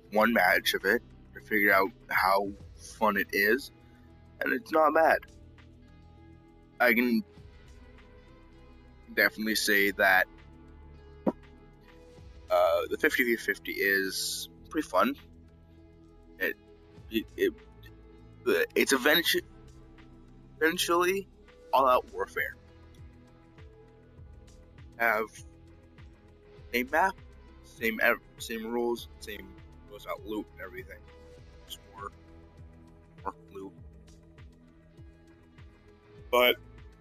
one match of it to figure out how fun it is, and it's not bad. I can definitely say that the 50v50 is pretty fun. It's eventually all-out warfare. Have same map, same rules, same goes out loot and everything. Just more loot. But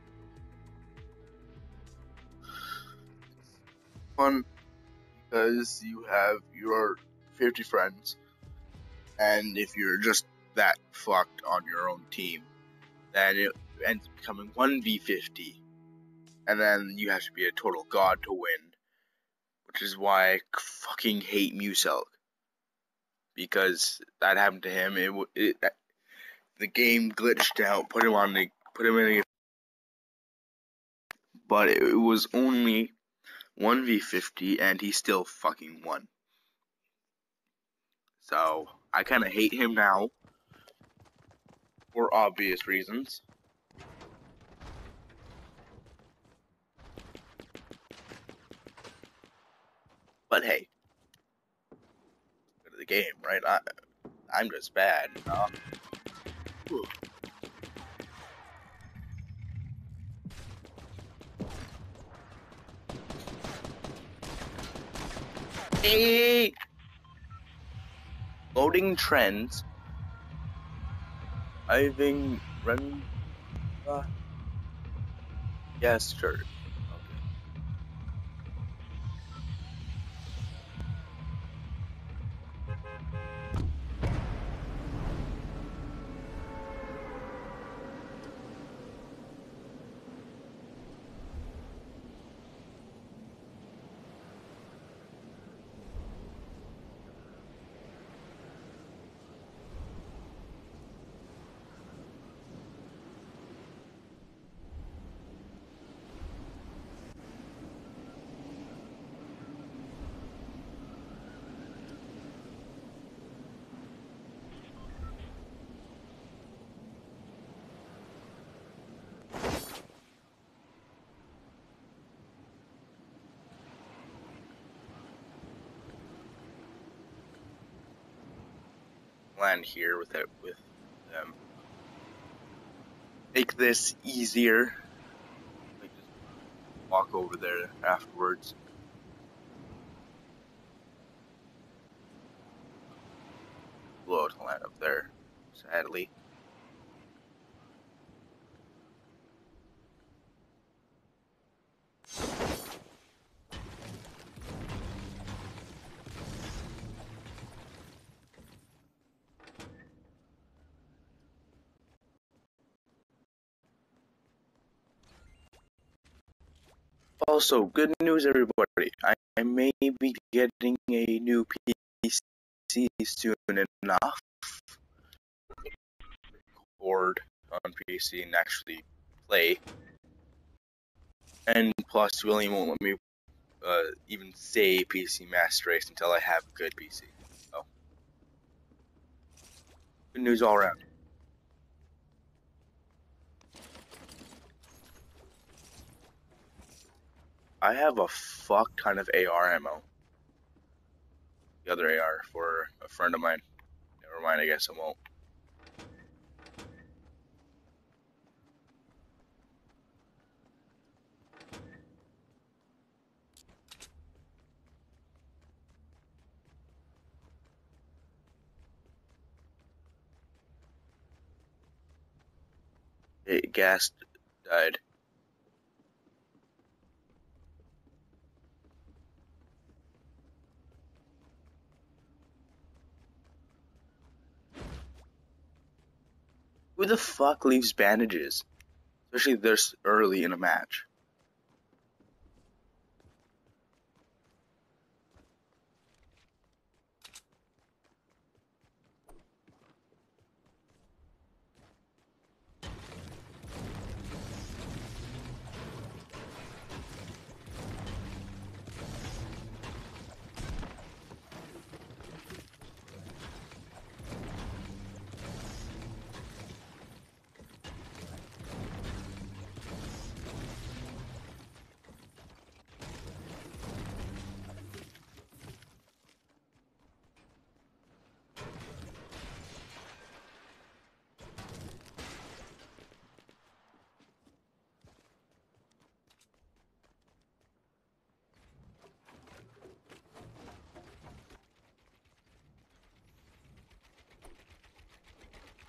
fun because you have your 50 friends, and if you're just that fucked on your own team, then it ends up becoming 1v50, and then you have to be a total god to win, which is why I fucking hate Muselk, because that happened to him. The game glitched out, put him in a, but it was only 1v50, and he still fucking won. So I kind of hate him now, for obvious reasons. But hey, go to the game, right? I'm just bad, you know? Hey! Loading trends. I've run. Yes, sure. Okay. Land here with them. Make this easier. Like just walk over there afterwards. Blow to land up there, sadly. Also, good news, everybody. I may be getting a new PC soon enough. Record on PC and actually play. And plus, William won't let me even say PC Master Race until I have a good PC. So, good news all around. I have a fuck ton of AR ammo. The other AR for a friend of mine. Never mind, I guess I won't. Gas died. Who the fuck leaves bandages? Especially this early in a match.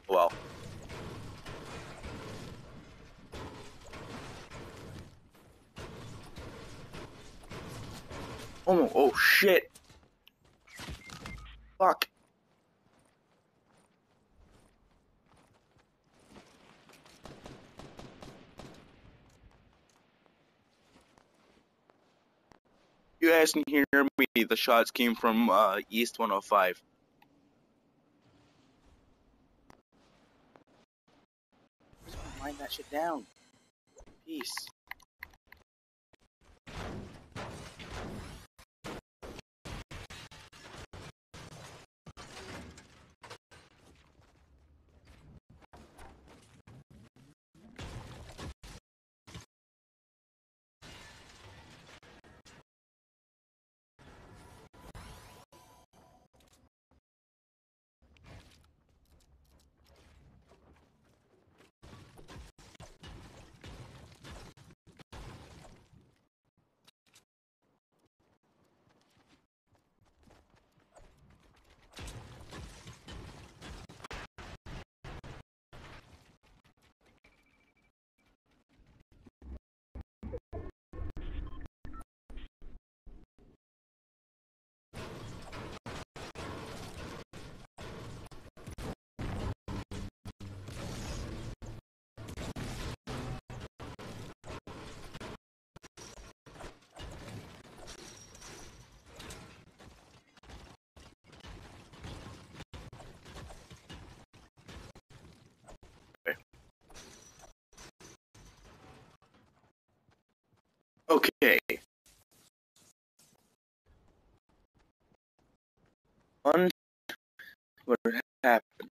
Well. Oh shit. Fuck. You guys can hear me. The shots came from East 105. Just wind that shit down. Peace. Okay. On what happened.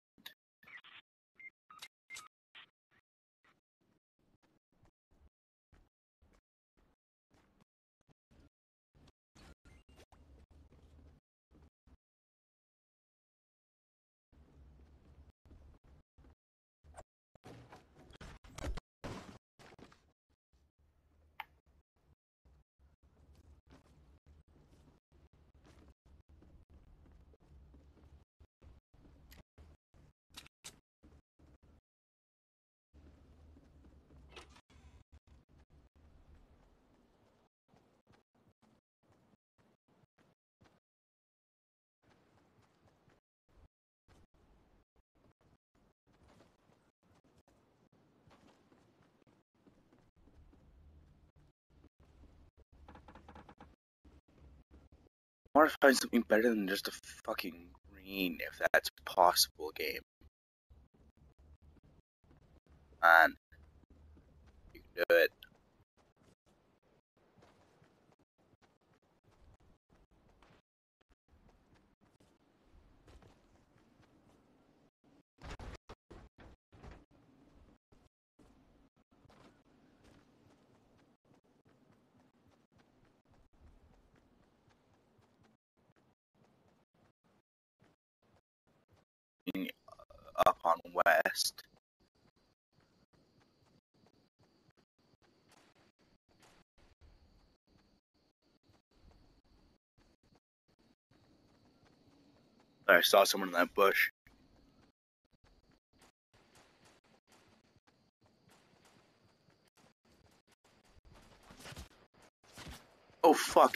I want to find something better than just a fucking green, if that's possible, game. Man, you can do it. Up on West. I saw someone in that bush. Oh fuck.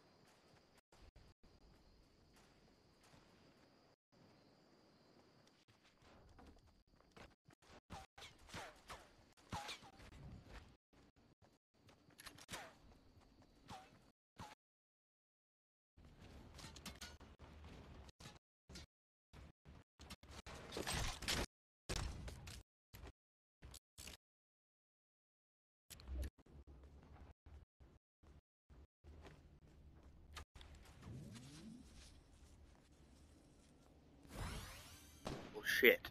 Oh shit.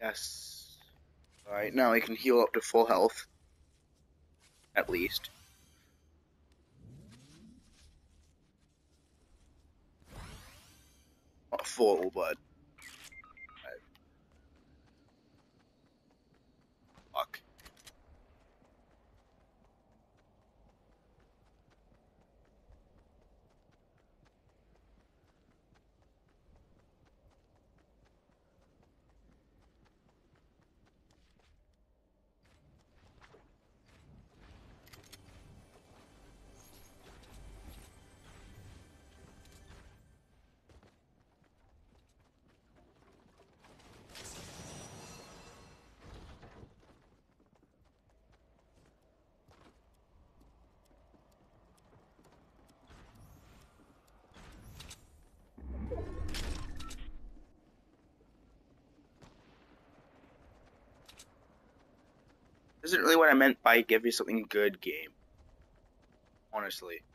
Yes. Alright, now I can heal up to full health. At least. Not full, but... Fuck. Isn't really what I meant by give you something good game. Honestly.